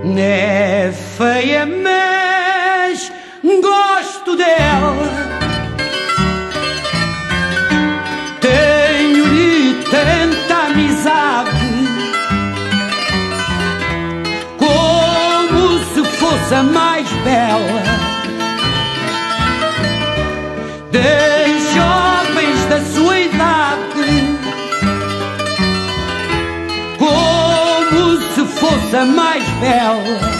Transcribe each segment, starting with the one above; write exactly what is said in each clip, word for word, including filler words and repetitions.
É feia, mas gosto dela. Tenho-lhe tanta amizade, como se fosse a mais bela das jovens da sua idade, como se fosse a mais bela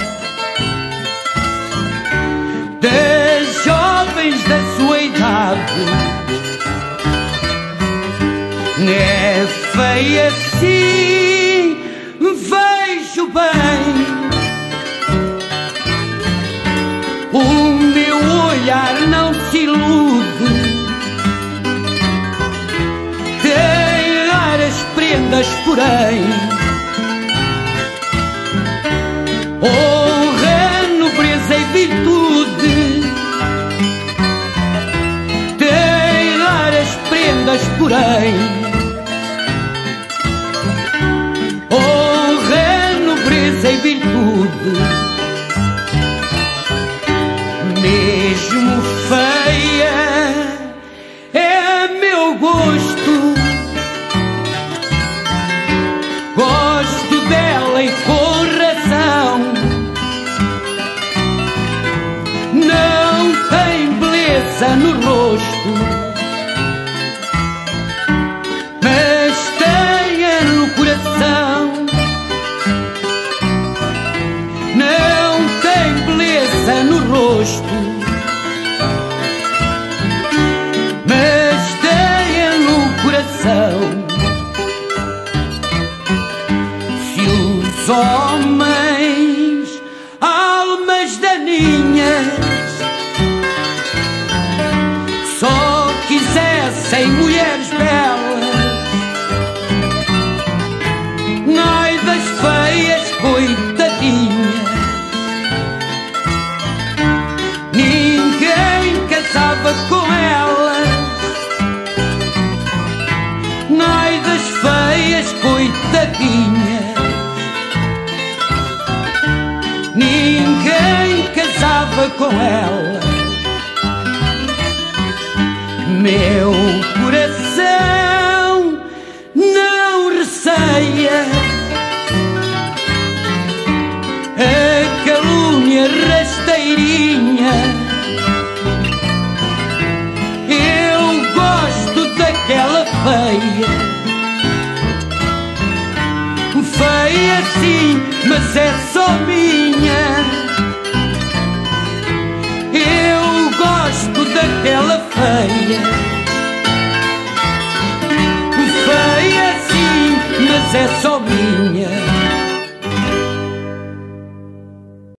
das jovens da sua idade. É feia, sim, vejo bem. O meu olhar não se ilude. Tem raras prendas, porém honra, nobreza e virtude. Tem raras prendas, porém honra, nobreza e virtude. Mesmo feia é meu gosto, gosto dela e com razão. Não tem beleza no rosto, mas tem no coração. Não tem beleza no rosto, mas tem no coração. Se os homens, almas daninhas, só quisessem mulheres belas, ai das feias, coitadinhas, ninguém casava com elas. Ai das feias, coitadinhas, ninguém casava com elas. Meu coração não receia a calúnia rasteirinha. Eu gosto daquela feia, feia sim, mas é só minha. Eu gosto daquela feia, feia sim, mas é só minha.